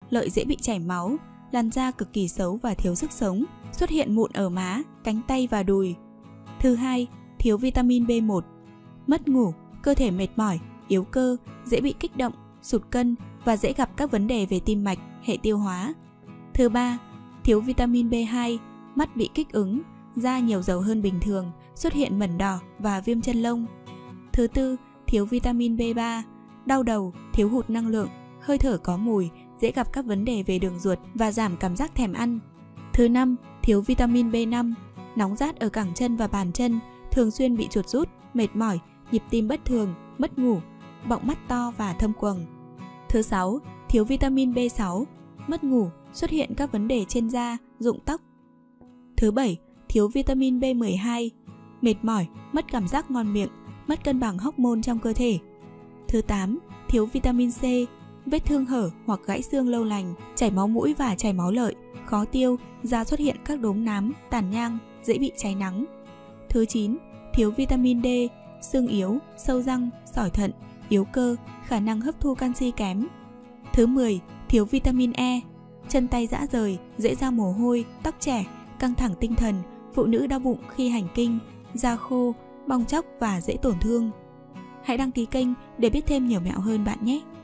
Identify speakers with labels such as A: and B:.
A: lợi dễ bị chảy máu, làn da cực kỳ xấu và thiếu sức sống, xuất hiện mụn ở má, cánh tay và đùi. Thứ hai, thiếu vitamin B1. Mất ngủ, cơ thể mệt mỏi, yếu cơ, dễ bị kích động, sụt cân và dễ gặp các vấn đề về tim mạch, hệ tiêu hóa. Thứ ba, thiếu vitamin B2, mắt bị kích ứng, da nhiều dầu hơn bình thường, xuất hiện mẩn đỏ và viêm chân lông. Thứ tư, thiếu vitamin B3, đau đầu, thiếu hụt năng lượng, hơi thở có mùi, dễ gặp các vấn đề về đường ruột và giảm cảm giác thèm ăn. Thứ năm, thiếu vitamin B5, nóng rát ở cẳng chân và bàn chân, thường xuyên bị chuột rút, mệt mỏi, nhịp tim bất thường, mất ngủ, bọng mắt to và thâm quầng. Thứ sáu, thiếu vitamin B6, mất ngủ, xuất hiện các vấn đề trên da, rụng tóc. Thứ bảy, thiếu vitamin B12, mệt mỏi, mất cảm giác ngon miệng, mất cân bằng hormone trong cơ thể. Thứ 8, thiếu vitamin C, vết thương hở hoặc gãy xương lâu lành, chảy máu mũi và chảy máu lợi, khó tiêu, da xuất hiện các đốm nám, tàn nhang, dễ bị cháy nắng. Thứ 9, thiếu vitamin D, xương yếu, sâu răng, sỏi thận, yếu cơ, khả năng hấp thu canxi kém. Thứ 10, thiếu vitamin E, chân tay rã rời, dễ ra mồ hôi, tóc trẻ, căng thẳng tinh thần, phụ nữ đau bụng khi hành kinh, da khô, bong tróc và dễ tổn thương. Hãy đăng ký kênh để biết thêm nhiều mẹo hơn bạn nhé!